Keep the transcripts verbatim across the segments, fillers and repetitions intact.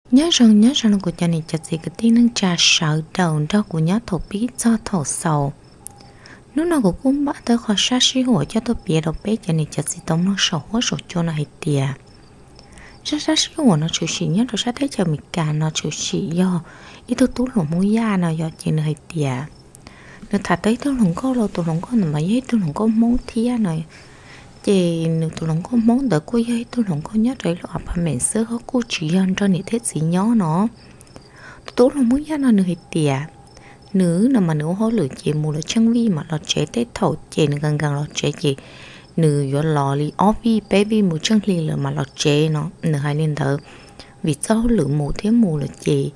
nhớ rằng nhớ rằng của cha này chặt gì cái tin nâng trà sợ đầu đó của nhớ thổ bí cho thổ sầu lúc nào cũng cũng bắt tới khó sát sĩ hội cho tôi biết đâu bé cha này chặt gì tông nó sầu hóa sầu cho nó hay tiệt sát sát sĩ hội nó chịu xỉ nhớ rồi sát thấy chờ mình cả nó chịu xỉ do ít tôi tú lồng mũi da nào do chị nó hay tiệt nó thà tới tôi lồng có lâu tôi lồng có mà giấy tôi lồng có món thia này chị nếu tôi lồng có món đỡ cô giấy tôi lồng có nhớ rồi lo bà mẹ sơ họ cô chỉ ăn cho nị thế gì nhớ nó tôi lồng mũi da nó nữa hay tiệt nữ là mà nữ họ lựa chị mù là chân vi mà là chế tết thầu chị nó gần gần là chế chị nữ yo lò li ovi baby mù chân li là mà là chế nó nữ hai lên thở vì sao lựa mù thế mù là chị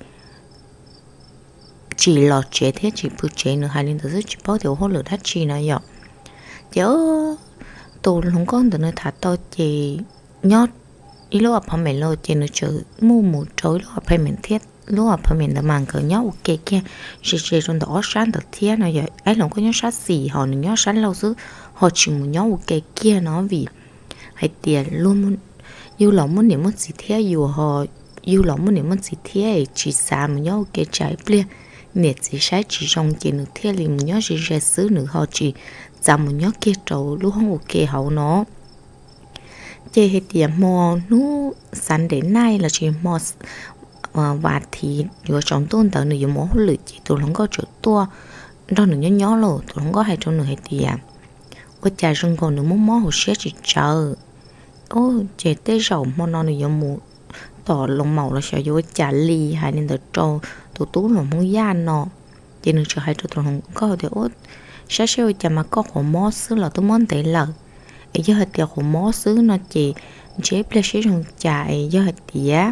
chỉ là chế thế chỉ phụ chế nữ hai lên thở chỉ bao tiêu họ lựa đắt chi nó vậy chớ tôi không có từ nơi thả to chị nhót ý lo à mẹ lo chị nó chữ mù mù trôi lo à mình thiết lúc mà phải mình đã mang cỡ nhau ok kia chỉ chỉ trong đó sáng được thiên nó vậy ấy lòng có nhau sát gì họ nữa nhau sáng lâu chứ họ chỉ muốn nhau ok kia nó vì hay tiền luôn muốn yêu lòng muốn niệm muốn gì thế yêu họ yêu lòng muốn niệm muốn gì thế chỉ xa muốn nhau ok trái bia nè chỉ sai chỉ trong chỉ được thế liền muốn nhau chỉ ra xứ nữa họ chỉ giảm muốn nhau kia trâu lúc không ok họ nó chơi hay tiền mò nó sáng đến nay là chỉ mò và thì vừa trong tuần tới nữa mỗi lượt chỉ tôi không có chỗ tua đó nữa nhớ nhớ rồi tôi không có hai trong nữa hay tiền có trà rừng còn nữa muốn mó hồ sét chỉ chờ ô chế tê rau món nó nữa mù tỏ lông màu là sợ vô trà ly hay nên tôi trâu tôi tú là muốn gian nó chỉ nữa chờ hai tôi không có thì ô sát seo chả mà có hồ mó xứ là tôi muốn tệ lợ ấy giờ hạt tiền hồ mó xứ nó chỉ chế ple chế trong trà ấy giờ hạt tiền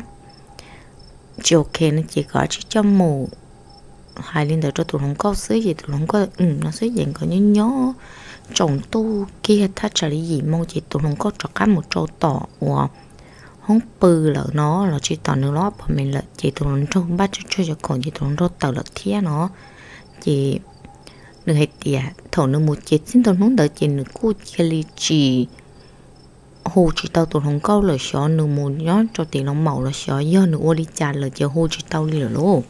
chỉ ok nó chỉ có chỉ cho mù hai linh đời cho tụi không có xứ gì tụi không có ừ nó xứ dạng có nhớ nhớ trồng tu kia thắt trả lý gì mong chỉ tụi không có cho cá một trâu tỏ của không bự là nó là chỉ tỏ nữa đó mình là chỉ tụi không trong bắt cho cho còn chỉ tụi không tàu là thía nó chỉ được hết tiệt thầu nữa một chỉ xin tụi không đợi chỉ nữa cô chỉ li chỉ hồ chỉ tao tụi không câu là xóa nửa một nhớ cho tiền lòng màu là xóa do nửa ô đi chả là chỉ hồ chỉ tao đi là luôn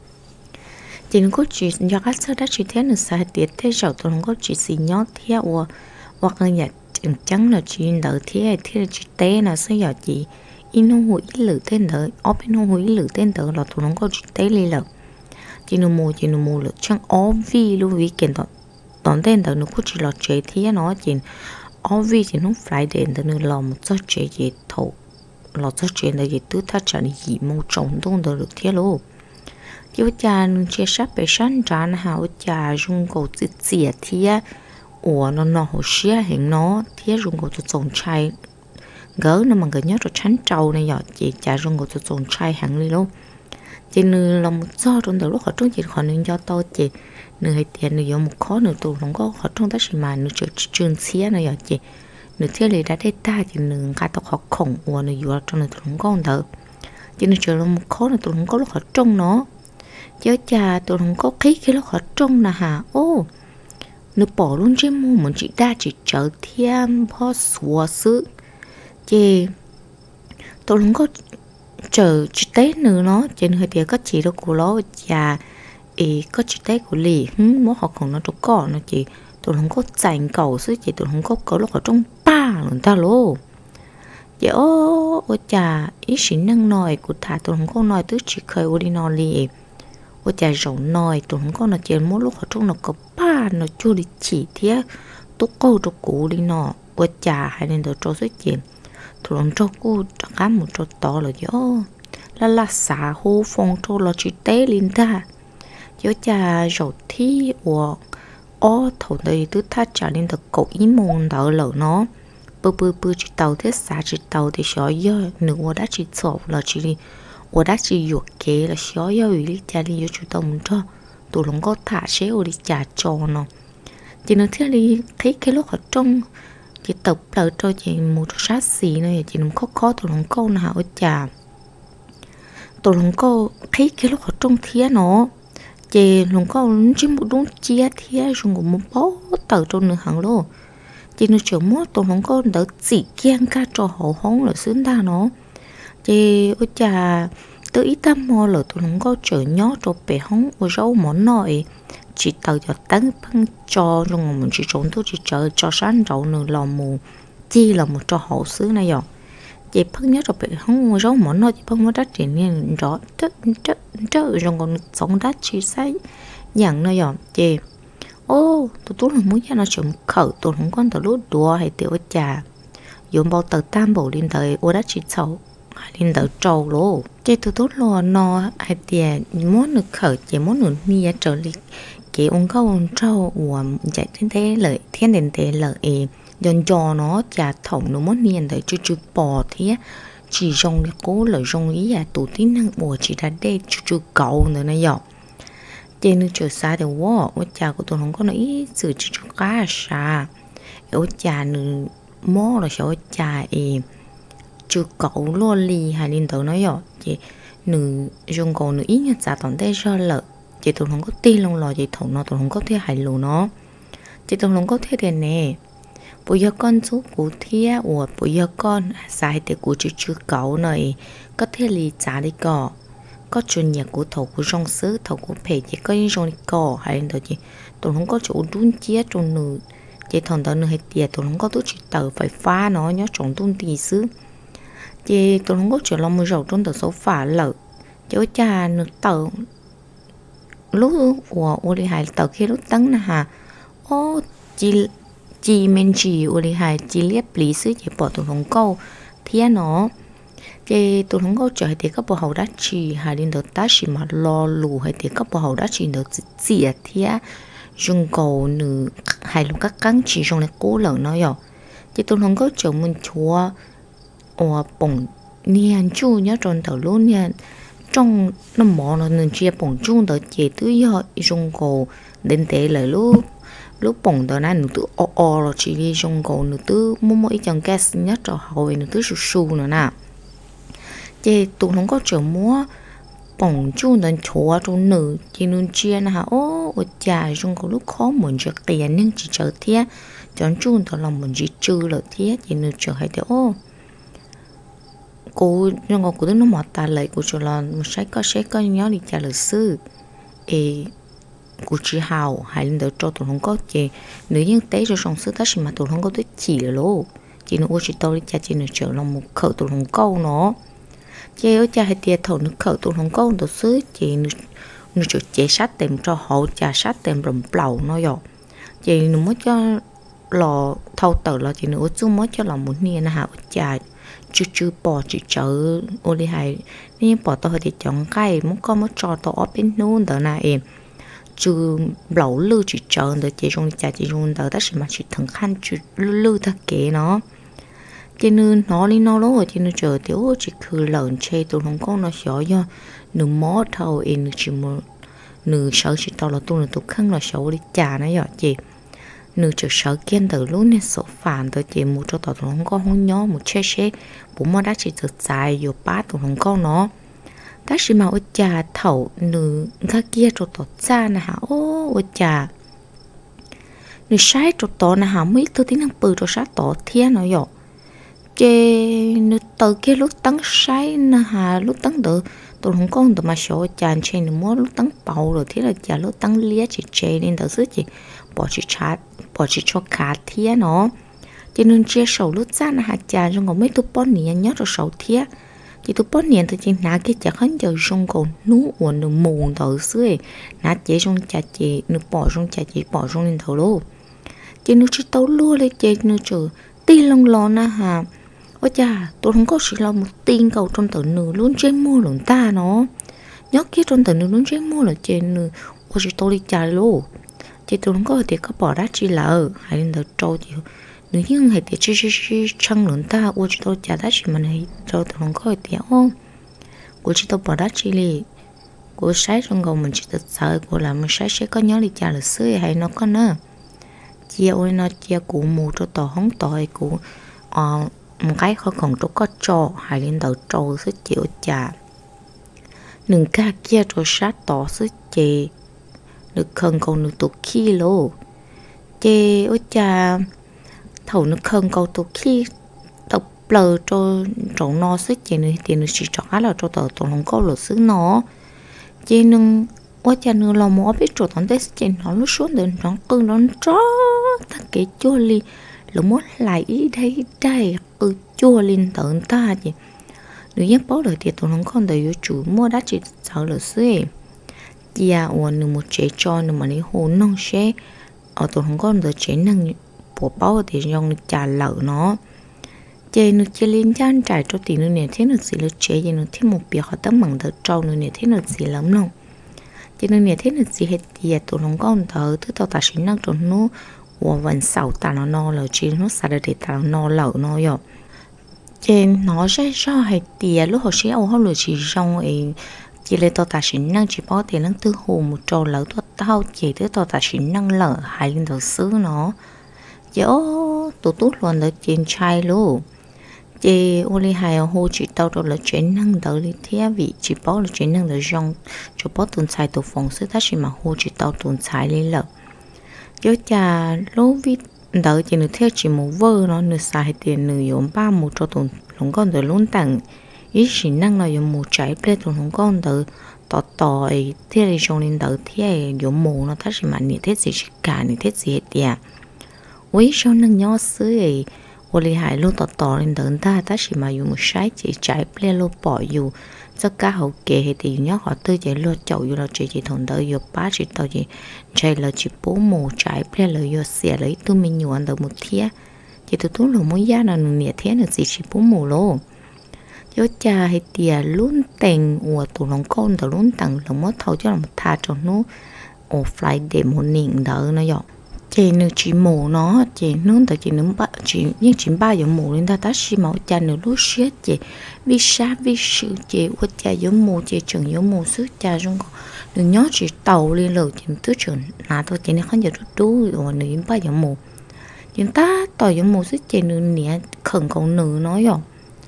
chỉ nó có chỉ do các sơ đã chỉ thế nữa sai tiệt thế rồi tụi không có chỉ xì nhót theo hoặc là nhà chẳng chẳng là chỉ đỡ thế thế là chỉ té là sẽ giờ chỉ in không hủy lử tên đỡ ốp in không hủy lử tên đỡ là tụi không có chỉ té đi là chỉ nửa một chỉ nửa một là chẳng ốp vi luôn vì kiện tọn tọn tên đỡ nó có chỉ là chế thế nó chỉ ở vì thì nó phải đến từ nơi lòng một số chuyện gì thầu là số chuyện là gì tứ thắt chặt gì một trọng đông được thiết luôn chứ cha chia sắp về sáng tràn hào cha dùng cổ tự xỉa thiết ủa nó nó hồ xía hiện nó thiết dùng cổ tự trồng chai gỡ nó mà gỡ nhớ rồi chán trâu này giờ chị cha dùng cổ tự trồng chai hàng đi luôn chỉ nơi lòng một số trong đầu lúc họ trông chị khỏi nên do to chị nửa hay tiền nửa dùng một khó nửa tù không có họ trong tất mà nửa chỗ trường xía này giờ chị nửa thế này đã thấy ta thì nửa cả tao họ khổng của nửa vừa trong nửa tù không có một thợ chỉ nửa chỗ là một khó nửa tù không có lúc họ trong nó chứ cha tù không có khí cái lúc họ trong là hả ô nửa bỏ luôn chứ mua mình chỉ đa chỉ chờ thêm bao xua xứ chị tù không có chờ chỉ tết nữa nó chỉ nửa tiền có chỉ đâu của nó cha ý có chỉ tay của lì hứng mỗi họ còn nó cho cỏ nó chỉ tụi không có dành cầu chứ chỉ tụi không có có lúc ở trong ba lần ta lô chị ô ô chà ý xin năng nói của thà tụi không có nói tứ chỉ khơi ô đi nó lì ô chà rộng nói tụi không có nó chỉ mỗi lúc ở trong nó có ba nó chưa đi chỉ thế tôi câu cho cụ đi nó ô chà hay nên tụi cho xuất chuyện tụi không cho cô cho cá một cho to là chứ là là xả hô phong cho là chỉ té lên ta cho cha rồi thi của ó thầu đây tứ thắt trả nên được cậu ý môn đỡ lỡ nó bơ bơ bơ chỉ tàu thế xả chỉ tàu thì xóa do nửa đã chỉ sọp là chỉ đi ở đã chỉ dụ kế là xóa do ủy lý cha đi vô chủ tàu muốn cho tụi nó có thả chế ở đi trả cho nó chỉ nó thế đi thấy cái lúc ở trong chỉ tập đỡ cho chị một sát xì này chỉ nó khó khó tụi nó câu nào ở trả tụi nó có thấy cái lúc ở trong thế nó chị luôn có chỉ một đúng chia thế rồi một bó tờ trong nửa hàng lô chị nó chỉ muốn tôi không có đỡ chỉ kiêng cả cho hậu hóng là xứng ta nó chị ôi chà tới ít tâm mò là tụi nó có chở nhó cho bé hóng ở rau món nồi chỉ tao cho tấn băng cho trong mình chỉ trốn tôi chỉ chờ cho sáng rau nữa là mù chi là một cho hậu xứ này rồi chị phân nhớ rồi bị không rau món nồi chị phân nó đắt tiền nên rõ chết chết chết rồi còn sống đắt chỉ sai nhận này rồi chị ô tụi tôi là muốn cho nó chịu khẩu tụi không con tụi lúc đùa hay tiểu trà dùng bao tờ tam bộ lên thời ô đắt chỉ sầu lên tờ trâu luôn chị tụi tôi lo no hay tiền muốn được khẩu chỉ muốn được nia trở đi cái ông câu ông trâu uổng chạy thiên thế lợi thiên đền thế lợi dần cho nó trả thổng nó muốn nia thời chú chú bò thế chỉ trong cái cố lợi trong ý là tụi tí năng bùa chỉ là để chú chú cậu nữa này dọc trên nước trời xa thì wow ôi cha của tôi không có nói sự chú chú cá xa ôi cha nữa mò là sao ôi cha e chú cậu lo lì hay liên tới nói rồi chị nữ dùng cầu nữ ít nhất giá toàn thế cho lợi chị tôi không có tin lòng lò chị thủng nó tôi không có thể hại lù nó chị tôi không có thể thế nè bây giờ con chú của thia ủa bây giờ con sai thì của chú chú cậu này có thể lì trả đi cỏ có chuyên nghiệp của thầu của trong xứ thầu của phê chỉ có những trong cỏ hay liên tới chị tôi không có chỗ đun chia trong nữ chị thằng tao nữ hay tiệt tôi không có tôi chỉ tờ phải pha nó nhớ trong đun tì xứ chị tôi không có chuyện lòng mưa rầu trong tờ số phá lợ chứ cha nó tờ lúc của ô đi hai tờ khi lúc tấn nè hà ô chị chị men chị ô đi hai chị liếp lý xứ chị bỏ tôi không câu thế nó chị tôi không có chơi thì các bộ hậu đá chị hai đến được ta chỉ mà lo lù hay thì các bộ hậu đá chị được gì thế dùng cầu nữ hai lúc các cắn chỉ trong này cố lợn nó rồi chị tôi không có chơi mình chúa ô bổng niên chu nhớ trong tàu luôn nha trong nó mỏ nó nên chia bổng chung tới chế tứ giờ trong cổ đến thế là lúc lúc bổng tới này nó tự o o là chỉ đi trong cổ nó tự mua mỗi chẳng gas nhất cho hồi nó tự su su nữa nè chế tụi không có chỗ mua bổng chung đến chúa trong nữ chỉ nên chia nè hả ô ô chà trong cổ lúc khó muốn cho tiền nhưng chỉ chờ thế chọn chung tới lòng mình chỉ trừ là thế chỉ nên chờ hay thế ô cô nhưng mà cô nó mọt ta lại cô cho là một sai có sai có nhớ đi trả lời sư ê cô chỉ hào hay lên đó cho tụi không có chị nếu như tế cho trong sư ta mà tụi không có tới chỉ là lô chị nó chỉ tao đi trả chị nó trở lòng một khẩu tụi không câu nó chị ở cha hay tiệt thầu nó khẩu tụi không câu tụi sư chị nó nó chỉ chế sát tìm cho họ trả sát tìm rầm bầu nó rồi chị nó mới cho lò thâu tử là chị nó chưa mới cho lòng một niên hả trả chú chú bỏ chỉ chờ ô đi hay nên bỏ tao thì chọn cái muốn có muốn cho tao ở bênนู้นđó này chú lẩu lư chỉ chờ được chỉ trong nhà chỉ trong đó ta sẽ mà chỉ thằng khăn chú lư ta kế nó cho nên nó đi nó lố cho nên chờ tiểu chỉ cứ lợn chơi tụi không có nó sợ do nửa mó thầu em chỉ một nửa sợ chỉ tao là tôi là tôi khăn là sợ đi trà nó vậy chị nửa chờ sợ kiên từ lúc này số phản từ chị một cho tao không có không nhớ một che che bố mà đã chỉ thực dài rồi bát tụi không có nó ta chỉ mà ôi trà thầu nửa cái kia cho tao cha nè hả ô ôi trà nửa sai cho tao nè hả mấy thứ tiếng năng bự cho sát tao thiên nó vậy chị nửa từ kia lúc tấn sai nè hả lúc tấn được tôi không có tụi mà sợ trà trên nửa mỗi lúc tấn bầu rồi thế là trà lúc tấn lia chỉ chơi nên tao sức chị bỏ chỉ chát bỏ chỉ cho cá thía nó cho nên chia sầu lúc ra là hạt trà trong còn mấy tụ bón niên nhớ rồi sầu thía chỉ tụ bón niên thì chỉ nã cái chả khấn giờ trong còn nú uốn nụ mù đầu xưa nã chế trong trà chế nụ bỏ trong trà chế bỏ trong lên thầu lô chỉ nụ chỉ tấu lúa lên chế nụ chờ ti lông lò na hà ôi cha tôi không có chỉ là một tin cầu trong tờ nụ luôn chế mua lợn ta nó nhớ kia trong tờ nụ luôn chế mua là chế nụ ôi chỉ tôi đi trà lô chị tôi không có thể có bỏ đá chi lợ hay lên đầu trâu chị nếu như hay thì chi chi chi chăng lớn ta ôi chị tôi trả đá chi mà này trâu tôi không có thể không của chị tôi bỏ đá chi li của sai trong gầu mình chỉ thật sợ của là mình sai sẽ có nhớ đi trả lịch sử hay nó có nữa chia ôi nó chia của mù cho tỏ không tỏi của ờ một cái khó còn cho có trò hay lên đầu trâu sẽ chịu trả đừng ca kia rồi sát tỏ sẽ chị được khẩn cầu được tổ khi lô chê ôi cha thầu nước khẩn cầu tổ khi tập bờ cho trộn nó sức chị nữa tiền nữa chỉ cho là cho tờ tụi nó có lửa sức nó chị nương quá cha nương lo mua biết chỗ thằng tết chị nó lúc xuống đến nó cưng nó chó ta cái chua li là muốn lại ý đây đây ừ chua lên tận ta chị nếu nhắc bảo lời thì tụi nó con đời chủ mua đắt chỉ sợ là xí chị à ủa nương một chế cho nương mà lấy hồ nông xe ở tụi nó con đời chế nương bộ bao thì dùng trả lợn nó chế nó chế lên chan trải cho tí nữa nè thế nó gì là chế chế nó thêm một việc họ tấm bằng đợt trâu nữa nè thế nó gì lắm không chế nó nè thế nó gì hết thì tụi nó con thở thứ tao ta xin năng tụi nó và vẫn sầu ta nó no là chế nó xả để ta nó no lợn nó rồi chế nó sẽ cho hết thì lúc họ sẽ ở họ lựa chỉ trong ấy chỉ là tao ta xin năng chỉ bảo tiền năng tư hồ một trâu lợn tao tao chỉ thứ tao ta xin năng lợn hai lên đầu xứ nó chế ô tụi tốt luôn là trên trai luôn chị ô li hai hồ chị tao rồi là chuyện năng đỡ li thế vị chị bảo là chuyện năng đỡ rong cho bảo tuần xài tụ phòng sự thắt mà hồ chị tao tuần xài lên lợ cho cha lố vít đỡ chị nữa theo chị một vơ nó nửa xài tiền nửa yếm ba một cho tuần lồng con đỡ luôn tặng ý chỉ năng là yếm một trái ple tuần lồng con đỡ tỏ tỏ thế là trong lên đỡ thế yếm một nó thắt mà nị thế gì cả nị thế gì hết tiệt với cho năng nhỏ xứ ấy ô li hải lô tọt tọt lên đợn ta ta chỉ mà dùng một trái chỉ trái ple lô bỏ dùng tất cả hậu kề thì nhớ họ tư chỉ lô chậu dùng là chỉ chỉ thằng đỡ dùng ba chỉ tao chỉ trái là chỉ bố mù trái ple là dùng xẻ lấy tôi mình nhiều ăn được một thía chỉ tôi tú là mỗi giá là nửa thía là chỉ chỉ bố mù lô cho cha hay tiề luôn tiền của tụi nó con tụi luôn tặng là mất thâu cho là một thà cho nó offline để một niệm đỡ nó dọn chị nữ chỉ mổ nó chị nương tại chị nương ba chị nhưng chị ba giờ mổ lên ta ta chỉ máu cha nữ lúc xếp chị vì sao vì sự chị của cha giờ mổ chị chừng giờ mổ sức cha trong có nữ nhớ chị tàu lên lầu chị tứ trường là thôi chị này không giờ rút đu rồi nữ ba giờ mổ chị ta tàu giờ mổ sức chị nữ nè khẩn con nữ nói rồi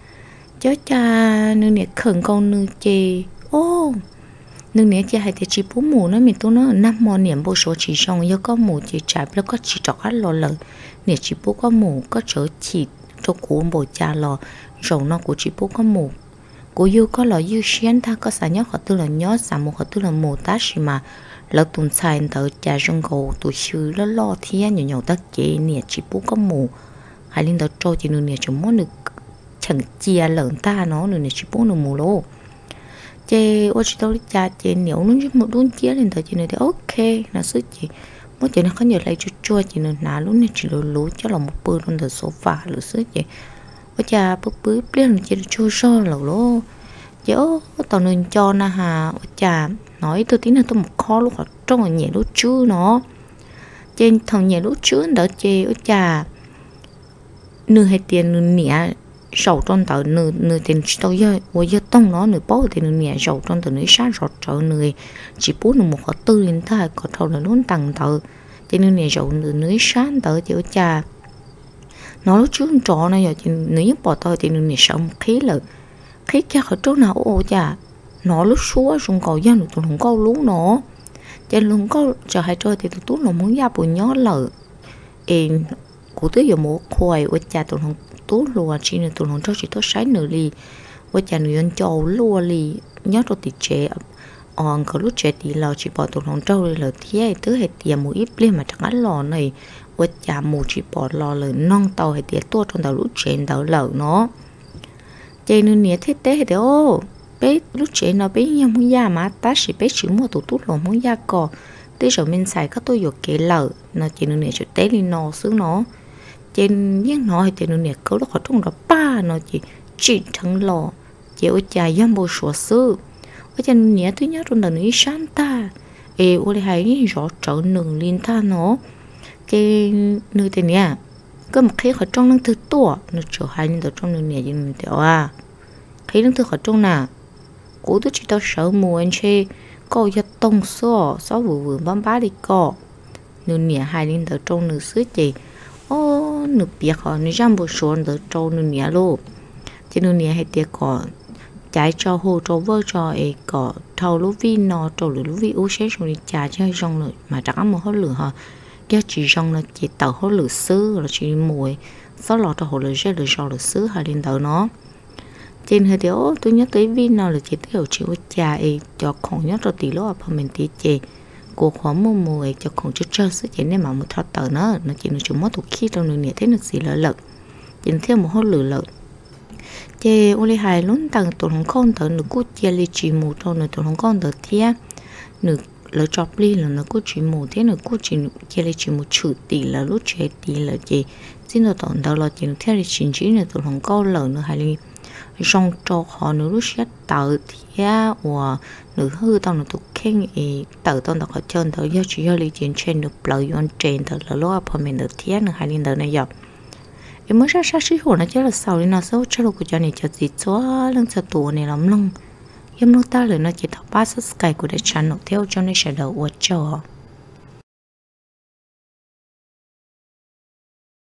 cho cha nữ nè khẩn con nữ chị ô nương nè chị hay thì chỉ bố mù nó mình tôi nó năm món niệm bố số chỉ trong giờ có mù chỉ tráiแล้วก็chỉ chọc ăn lò lợ nè chỉ bố có mù có chở chỉ cho cụ bố cha lò rồi nó của chỉ bố có mù cụ yêu có lò yêu xuyên ta có sao nhớ họ tư là nhớ sao một họ tư là mù ta chỉ mà lỡ tuần sai tờ cha trong cầu tụi sư nó lo thia nhỏ nhỏ ta chế nè chỉ bố có mù hai linh tờ trôi chỉ nương nè chỉ muốn được chẳng chia lợn ta nó nương nè chỉ bố nó mù lô chị ôi chị đâu cha chị nếu nó một đốn chia lên tới chị này thì ok là sức chị mỗi chị nó có nhiều lại chua chua chị nó nà lúc này chị lú lú cho là một bữa luôn từ sofa lú sức chị ôi cha bữa bữa liền chị chua chua là lú chị ôi tao nên cho na hà ôi cha nói tôi tính là tôi một kho lúc ở trong ở nhẹ lúc chứ nó trên thằng nhẹ lúc chứ đỡ chị ôi cha nửa hai tiền nửa nhẹ sầu trong tờ nửa nửa tiền tôi giờ, tôi giờ tông nó nửa bao thì nửa nhẹ sầu trong tờ nửa sáng sọt trở nửa chỉ bốn nửa một họ tư lên thay có thầu là luôn tăng tờ cho nên nửa sầu nửa nửa sáng tờ chịu cha nó lúc trước trọ này giờ thì nửa nhất bỏ tờ thì nửa nửa sầu một khí là khí kia ở chỗ nào ô cha nó lúc xuống xuống cầu dân được tụi không có lú nó cho luôn có chờ hai trời thì tụi tú nó muốn ra bùi nhó lợ em cụ tới giờ một khoai ở cha tụi không tốt luôn chỉ là tụi nó cho chỉ tốt sái nửa ly với cha người ăn châu lúa ly nhớ cho tịt trẻ on có lúc trẻ thì là chỉ bỏ tụi nó trâu là thế thứ hệ tiền một ít lên mà chẳng ăn lò này với cha một chỉ bỏ lò lời non tàu hệ tiền tua trong tàu lúc trẻ tàu lợn nó chơi nên nhớ thế thế thì ô bé lúc trẻ nó bé nhau muốn da mà ta chỉ bé chỉ mua tụi tốt lò muốn da cò thế rồi mình xài các tôi dột kệ lợn nó chỉ nên nhớ cho té đi nó xứ nó trên những nói thì nó nè có lúc họ trong đó ba nó chỉ chỉ thằng lò chỉ ở chạy giam bộ sửa sư ở trên nhẹ thứ nhất trong đời nữ sáng ta ê ô hay rõ trở nương liên ta nó cái nơi thế nè có một khi họ trong năng thứ tua nó trở hai nhân trong nương nè như mình tiểu à khi năng thứ họ trong nào cố tôi chỉ tao sợ mùa anh chê có giật tông xô xó vừa vừa bám bá đi cọ nương nè hai nhân trong nương xứ chị ô nụ bịa họ nụ răm bộ xuân đỡ trâu nụ nhẹ lô cho nụ nhẹ hay tiệt cỏ trái cho hồ cho vơ cho ấy cỏ thầu lúa vi nó trâu lúa vi u xé xong đi trà cho rong rồi mà chắc ăn một hốt lửa họ cái chỉ rong là chỉ tàu hốt lửa sứ là chỉ mùi sau lọ cho hồ lửa rơi lửa rau lửa sứ hai lên đầu nó trên hơi thiếu tôi nhớ tới vi nào là chỉ tiêu chịu trà ấy cho không nhớ cho tỷ lệ phần mình tí chè của khoáng mù mù ấy cho không chút chơi sức chỉ nên mà một thao tờ nó nó chỉ nó chỉ mất thuộc khi trong nửa nửa thế được gì lỡ lợn chỉ thêm một hốt lửa lợn chè ô li hai luôn tăng tổ hồng con tờ nửa cút chè li chỉ mù cho nửa tổ hồng con tờ thia nửa lỡ chọc li là nó cút chỉ mù thế nửa cút chỉ chè li chỉ mù chữ tỷ là lúc chè tỷ là chè xin nó tòn đầu là chỉ nó theo li chỉ chỉ nửa tổ hồng con lợn nửa hai li trong cho họ nữa lúc xét tự thì và nữ hư tao nó tụt khen ý tự tao nó có chân tao do chỉ do lý chuyện trên được lời yon trên tao là lo apa mình được thiết nữa hai linh tao này dọc em mới ra sát sĩ hồ nó chứ là sau đi nó xấu cho lúc của cho này cho gì xóa lưng cho tù này lắm lông em lúc ta lời nó chỉ thọ ba subscribe của đại channel theo cho nên sẽ đầu cho